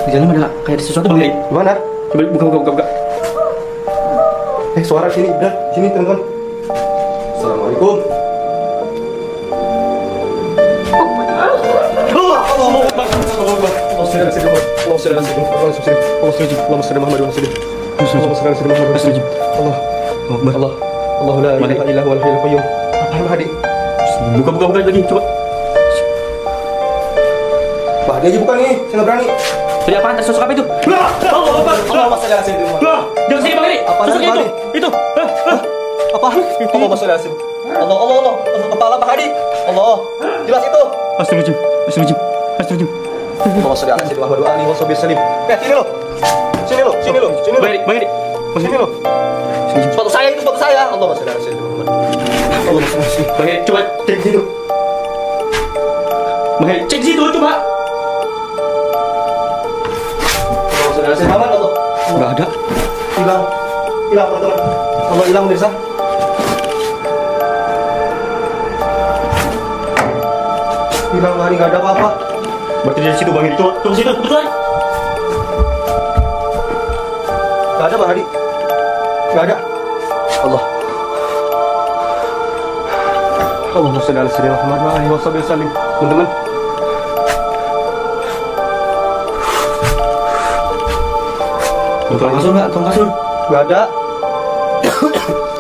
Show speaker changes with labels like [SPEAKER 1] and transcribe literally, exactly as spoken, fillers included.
[SPEAKER 1] Di dalam ada kayak ada sesuatu Bang Heri.
[SPEAKER 2] Gimana?
[SPEAKER 1] Coba buka buka buka buka.
[SPEAKER 2] Eh, suara sini, udah sini teman-teman. Assalamualaikum. Allah, Allah, Allah, Allah sudah sedih, Allah sudah sedih, Allah sudah sedih, Allah sudah sedih, Allah sudah Muhammad Rasulullah. Allah sudah sedih, Muhammad Rasulullah. Allah, Allah, Allah la ilaha illa huwal hayyul qayyum. Apa Mahdi?
[SPEAKER 1] Buka buka buka lagi coba.
[SPEAKER 2] Mahdi aja buka nih, saya nggak berani.
[SPEAKER 1] Tadi apaan? Sosok apa itu?
[SPEAKER 2] Allah, Allah, Allah masya Allah sedih.
[SPEAKER 1] Jangan sini Bang Heri.
[SPEAKER 2] Apa
[SPEAKER 1] Sosoknya itu? Itu.
[SPEAKER 2] Apa? Allah masya Allah sedih. Allah, Allah, Allah, kepala Mahdi. Allah, jelas itu.
[SPEAKER 1] Astagfirullahaladzim. Astagfirullahaladzim. Astagfirullahaladzim.
[SPEAKER 2] Allah sudah ada Muhammad wa alihi wasallam. Eh, sini lo. Sini lo, sini lo, sini lo.
[SPEAKER 1] Bang Heri, Bang Heri.
[SPEAKER 2] Sini lo. Sepatu saya itu sepatu saya. Allah masya Allah sedih. Allah masya Allah sedih.
[SPEAKER 1] Bang Heri, coba cek situ. Bang Heri, cek situ coba.
[SPEAKER 2] Allah masya Allah sedih. Aman Allah.
[SPEAKER 1] Enggak ada.
[SPEAKER 2] Hilang. Hilang teman-teman. Allah hilang pemirsa. Hilang hari nggak ada apa-apa.
[SPEAKER 1] Berarti dari situ Bang Heri. Coba, coba situ, betul.
[SPEAKER 2] Nggak ada Bang Hadi. Nggak ada. Allah. Allahumma shalli ala sayyidina Muhammad wa alihi wasallam. Teman-teman.
[SPEAKER 1] Tukang kasur nggak? Tukang kasur?
[SPEAKER 2] Nggak ada.